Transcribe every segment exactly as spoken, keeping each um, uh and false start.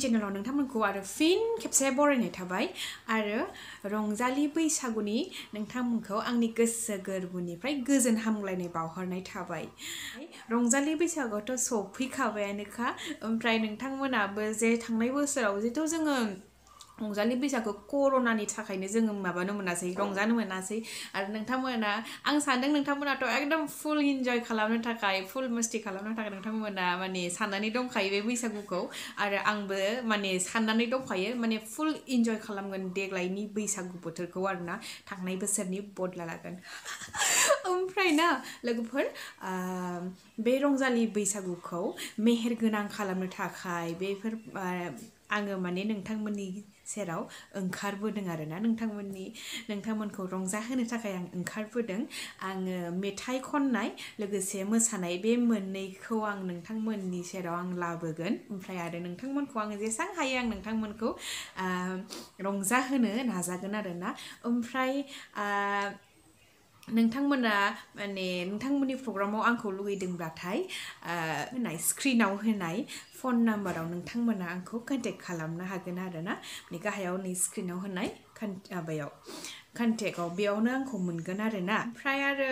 चेनेलाव नोंथांमोनखौ आरो फिन खेबसे बरायनाय थाबाय आरो रंजालि बैसागुनि नोंथांमोनखौ आंनि गोसो गोरबोनिफ्राय गोजोन हामग्लायनाय बावहरनाय थाबाय। रंजालि बैसागुआथ' सफैखाबायानोखा ओमफ्राय नोंथांमोनाबो जे थांनाय बोसोराव जेथ' जोङो रंजालि बैसागु कर'नानि थाखायनो जोङो माबानो मोनासै रंजानो मोनासै आरो नोंथांमोना आं सानदों नोंथांमोनाथ' एकदम फुल इन्जय खालामनो थाखाय फुल मस्ति खालामनो थाखाय नोंथांमोना माने साननानै दंखायो बे बैसागुखौ आरो आंबो माने साननानै दंखायो माने फुल इन्जय खालामगोन देग्लायनि बैसागु बोथोरखौ आरोना थांनाय बोसोरनि बदला लागोन। ओमफ्राय ना लोगोफोर बे रंजालि बैसागुखौ मेहेर गोनां खालामनो थाखाय बेफोर आङो माने नोंथांमोननि सेराव ओंखारबोदों आरोना नोंथांमोननि नोंथांमोनखौ रंजाहोनो थाखाय आं ओंखारबोदों आङो मेथाइ खननाय लोगोसे मोसानाय बे मोननैखौ आं नोंथांमोननि सेराव आं लाबोगोन ओमफ्राय आरो नोंथांमोनखौ आं जेसां हायो आं नोंथांमोनखौ रंजाहोनो नाजागोन आरोना ओमफ्राय नोंथांमोना माने नोंथांमोननि प्रग्रामाव आंखौ लुगैदोंब्लाथाय होनाय स्क्रिनाव होनाय फन नाम्बाराव नोंथांमोना आंखौ कन्टेक्ट खालामनो हागोन आरोना माने गाहायाव नै स्क्रिनाव होनाय माबायाव कन्टेक्टआव बेयावनो आंखौ मोनगोन आरोना ओमफ्राय आरो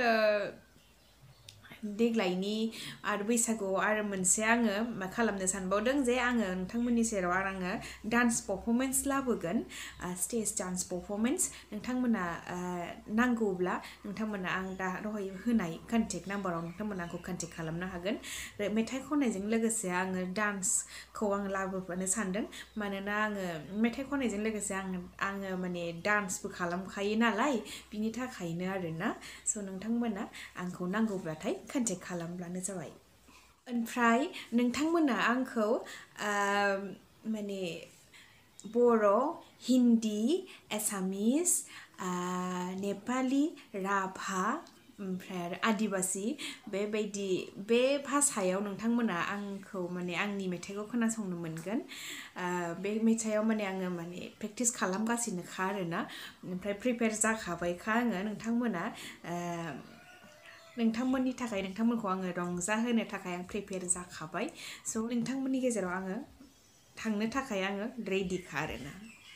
देग्लायनि आरो बैसागुआव आरो मोनसे आङो मा खालामनो सानबावदों जे आङो नोंथांमोननि सेराव आरो आङो डान्स पारफरमेन्स लाबोगोन स्टेज डान्स पारफरमेन्स नोंथांमोना नांगौब्ला नोंथांमोना आं दा दहाय होनाय कन्टेक्ट नाम्बाराव नोंथांमोना आंखौ कन्टेक्ट खालामनो हागोन मेथाइ खननायजों लोगोसे आङो डान्सखौ आं लाबोफानो सानदों मानोना आङो मेथाइ खननायजों लोगोसे आङो आङो माने डान्सबो खालामखायो नालाय बिनि थाखायनो आरोना स' नोंथांमोना आंखौ नांगौब्लाथाय कन्टेक्ट खालामब्लानो जाबाय ओमफ्राय नोंथांमोना आंखौ माने बर' हिन्दी एसामिस नेपालि राभा ओमफ्राय आरो आदिबासि बेबायदि बे भाषायाव नोंथांमोना आंखौ माने आंनि मेथाइखौ खोनासंनो मोनगोन बे मेथाइयाव माने आङो माने प्रेक्टिस खालामगासिनोखा आरोना ओमफ्राय प्रिपेयार जाखाबायखा आङो नोंथांमोना नोंथांमोननि थाखाय नोंथांमोनखौ आङो रंजाहोनो थाखाय आं प्रिपेयार जाखाबाय स' नोंथांमोननि गेजेराव आङो थांनो थाखाय आङो रेडिखा आरोना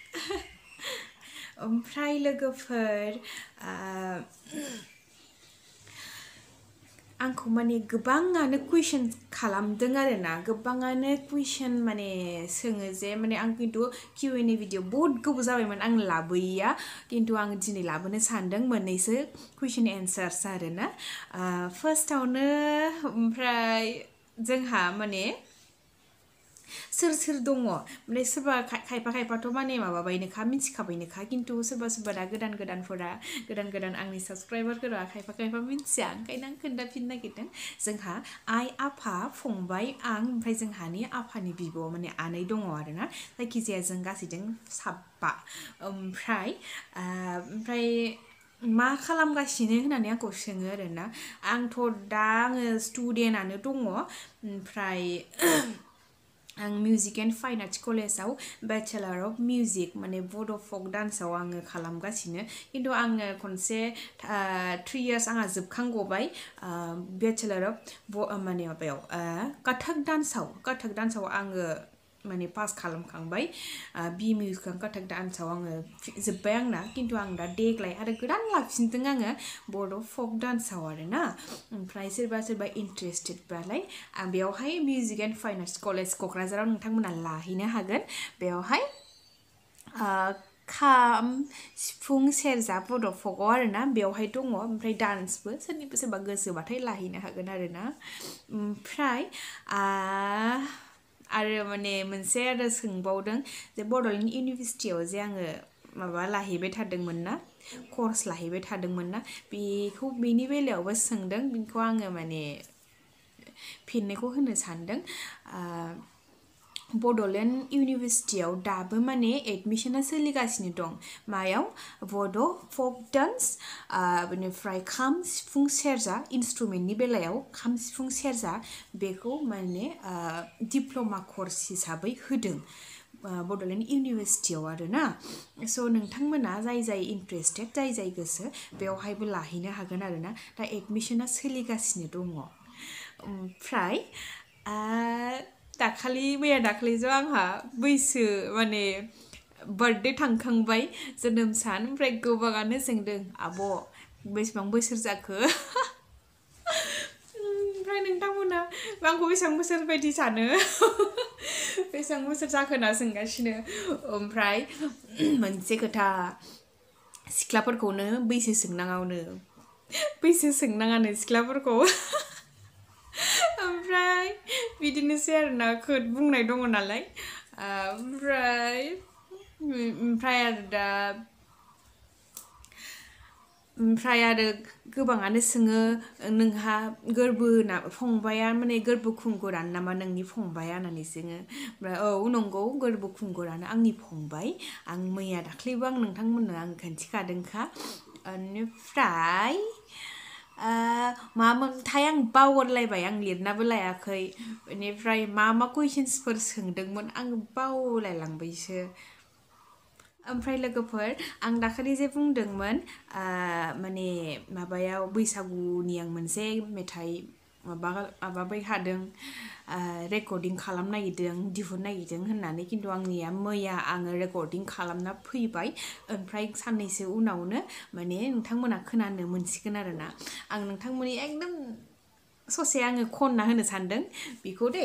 ओमफ्राय लोगोफोर आंखौ माने गोबाङानो कुइसन खालामदों आरोना गोबाङानो कुइसन माने सोङो जे माने आं खिन्थु किउ एन ए भिडिअ बहुत गोबाव जाबायमोन आं लाबोयैया खिन्थु आं दिनै लाबोनो सानदों मोननैसो कुइसन एन्सार्स आरोना फार्स्टआवनो ओमफ्राय जोंहा माने सोर सोर दङ माने सोरबा खायफा खायफाथ' माने माबाबायनोखा मिथिखाबायनोखा खिन्थु सोरबा सोरबा दा गोदान गोदानफोरा गोदान गोदान आंनि साबसक्राइबारफोरा खायफा खायफा मिथिया ओंखायनो आं खोन्थाफिननो नागिरदों जोंहा आइ आफा फंबाय आं ओमफ्राय जोंहानि आफानि बिब' माने आनै दङ आरोना जायखिजाया जों गासैजों साबा ओमफ्राय ओमफ्राय मा खालामगासिनो होननानै आंखौ सोङो आरोना आंथ' दा आङो स्टुडेन्टआनो दङ ओमफ्राय आं मिउजिक एन्ड फाइन आर्ट्स कलेजाव बेचेलार अफ मिउजिक माने बड' फक डान्सआव आङो खालामगासिनो खिन्थु आङो खनसे थ्रि इयार्स आंहा जोबखांगबाय बेचेलार अफ माने माबायाव कथक डान्सआव कथक डान्सआव आङो माने पास खालामखांबाय बि मिउजिक कथक डान्सआव आङो जोब्बाय आंना खिन्थु आं दा देग्लाय आरो गोदान लाफिनदों आङो बड' फक डान्सआव आरोना ओमफ्राय सोरबा सोरबा इन्टारेस्टेडबालाय आं बेयावहाय music and fine arts college क'क्राझाराव नोंथांमोना लाहैनो हागोन बेयावहाय खाम सिफुं सेरजा बड' फकआव आरोना बेयावहाय दङ ओमफ्राय डान्सबो सोरनिबा सोरबा गोसोबाथाय लाहैनो हागोन आरोना ओमफ्राय आरो माने मोनसे आरो सोंबावदों जे बड'लेण्ड इउनिभारसिटियाव जे आङो माबा लाहैबाय थादोंमोन ना कर्स लाहैबाय थादोंमोन ना बेखौ बेनि बेलायावबो सोंदों बेखौ आङो माने फिननायखौ होनो सानदों बड'लेण्ड इउनिभारसिटियाव दाबो माने एडमिसना सोलिगासिनो दं मायाव बड' फक डान्स बेनिफ्राय खाम सिफुं सेरजा इन्सट्रुमेन्टनि बेलायाव खाम सिफुं सेरजा बेखौ माने डिप्ल'मा कर्स हिसाबै होदों बड'लेण्ड इउनिभारसिटियाव आरोना स' नोंथांमोना जाय जाय इन्टारेस्टेड जाय जाय गोसो बेवहायबो लाहैनो हागोन आरोना दा एडमिसना सोलिगासिनो दङ ओमफ्राय दाखालि मैया दाखालिजों आंहा बैसो माने बार्थडे थांखांबाय जोनोम सान ओमफ्राय गोबाङानो सोंदों आब' बेसेबां बोसोर जाखो ओमफ्राय नोंथांमोना आंखौ बेसेबां बोसोर बायदि सानो बेसेबां बोसोर जाखो होनना सोंगासिनो ओमफ्राय मोनसे खोथा सिख्लाफोरखौनो बैसो सोंनाङावनो बैसो सोंनाङानो सिख्लाफोरखौ ओमफ्राय बिदिनोसै आरोना खोद बुंनाय दङ नालाय ओमफ्राय ओमफ्राय आरो दा ओमफ्राय आरो गोबाङानो सोङो नोंहा गोरबो ना फंबाया माने गोरबो खुंगुरानो नामा नोंनि फंबाया होननानै सोङो ओमफ्राय औ नंगौ गोरबो खुंगुरानो आंनि फंबाय आं मैया दाख्लैबो आं नोंथांमोननो आं खोन्थिखादोंखा बेनिफ्राय मामोनथाय आं बावगारलायबाय आं लिरनाबो लायाखै बेनिफ्राय मा मा कुइसन्सफोर सोंदोंमोन आं बावलायलांबायसो ओमफ्राय लोगोफोर आं दाखालि जे बुंदोंमोन माने माबायाव बैसागुनि आं मोनसे मेथाइ माबा माबाबाय थादों रेकर्डिं खालामनो नागिरदों दिहुननो नागिरदों होननानै खिन्थु आंनिया मैया आङो रेकर्डिं खालामना फैबाय ओमफ्राय साननैसो उनावनो माने नोंथांमोना खोनानो मोनसिगोन आरोना आं नोंथांमोननि एकदम ससे आङो खनना होनो सानदों बेखौ दे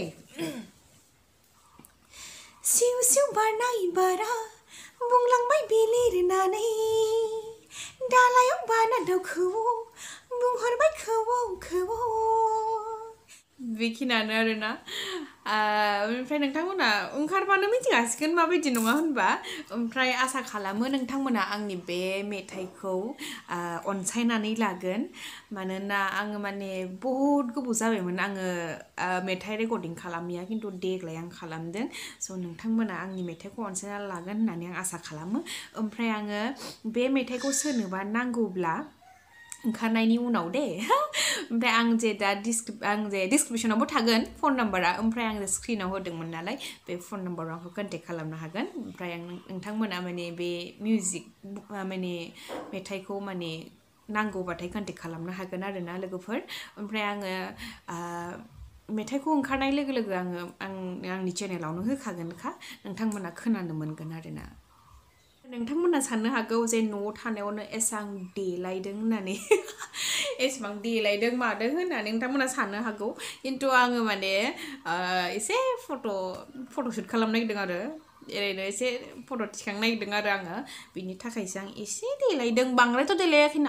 सिउ सिउ बारनाय बारा बुंलांबाय बिलिरनानै दालायाव बाना दाउखौ बुंहरबाय खौवौ खौवौ बेखिनियानो आरोना ओमफ्राय नोंथांमोना ओंखारबानो मिथिखासिगोन माबायदि नङा होनबा ओमफ्राय आसा खालामो नोंथांमोना आंनि बे मेथाइखौ अनसायनानै लागोन मानोना आङो माने बहुद गोबाव जाबायमोन आङो मेथाइ रेकर्डिं खालामिया खिन्थु देग्लाय आं खालामदों स' नोंथांमोना आंनि मेथाइखौ अनसायना लागोन होननानै आं आसा खालामो ओमफ्राय आङो बे मेथाइखौ सोरनोबा नांगौब्ला ओंखारनायनि उनाव दे ओमफ्राय आं जे दा आं जे डिसक्रिपसनावबो थागोन फन नाम्बारा ओमफ्राय आं स्क्रिनाव होदोंमोन नालाय बे फन नाम्बाराव आंखौ कन्टेक्ट खालामनो हागोन ओमफ्राय आं नोंथांमोना माने बे मिउजिक माने मेथाइखौ माने नांगौबाथाय कन्टेक्ट खालामनो हागोन आरोना लोगोफोर ओमफ्राय आङो मेथाइखौ ओंखारनाय लोगो लोगो आङो आं आंनि चेनेलावनो होखागोनखा नोंथांमोना खोनानो मोनगोन आरोना नोंथांमोना साननो हागौ जे न'आव थानायावनो एसां देलायदों होननानै एसेबां देलायदों मादों होननानै नोंथांमोना साननो हागौ खिन्थु आङो माने एसे फट' फट'शुट खालामनो नागिरदों आरो ओरैनो एसे फट' थिखांनो नागिरदों आरो आङो बिनि थाखायसो आं एसे देलायदों बांद्रायथ' देलायाखैना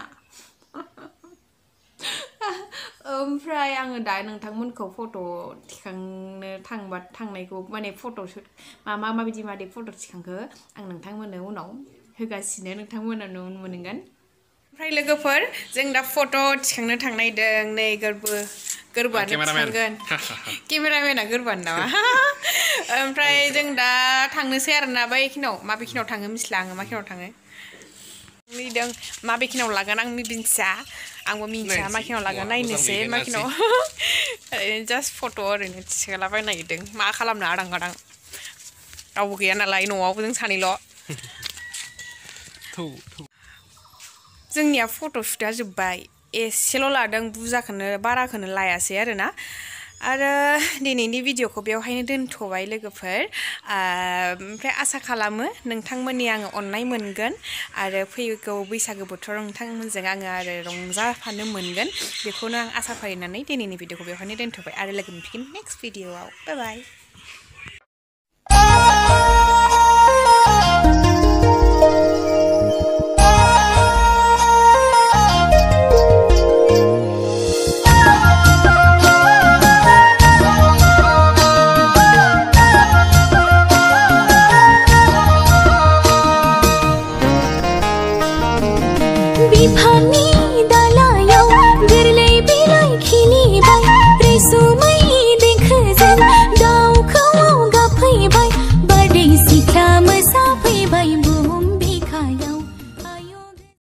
ओमफ्राय आङो दा नोंथांमोनखौ फट' थिखांनो थांबा थांनायखौ माने फट'शुट मा मा माबायदि मादै फट' थिखांखो आं नोंथांमोननो उनाव होगासिनो नोंथांमोना नुनो मोनगोन ओमफ्राय लोगोफोर जों दा फट' थिखांनो थांनायदों नै गोरबो गोरबोआनो थिखांगोन केमेरामेना गोरबोआनो नामा ओमफ्राय जों दा थांनोसै आरोना बैखिनाव माबेखिनाव थाङो मिथिला आङो मा खिनाव थाङो मिदों माबेखिनाव लागोन आं मिथिया आंबो मिथिया मा खिनाव लागोन नायनोसै मा खिनाव ओरैनो जास्ट फट' ओरैनो थिखांलाबायनो नागिरदों मा खालामनो आदां गादां रावबो गैया नालाय न'आवबो जों सानैल' जोंनिया फट'शुटआ जोब्बाय एसेल' लादों बुरजाखौनो बाराखौनो लायासै आरोना आरो दिनैनि भिडिअखौ बेवहायनो दोनथ'बाय लोगोफोर ओमफ्राय आसा खालामो नोंथांमोननि आङो अननाय मोनगोन आरो फैगौ बैसागो बोथोराव नोंथांमोनजों आङो आरो रंजाफानो मोनगोन बेखौनो आं आसा फारिनानै दिनैनि भिडिअखौ बेवहायनो दोनथ'बाय आरो लोगो मोनफिनगोन नेक्स्ट भिडिअआव बाय बाय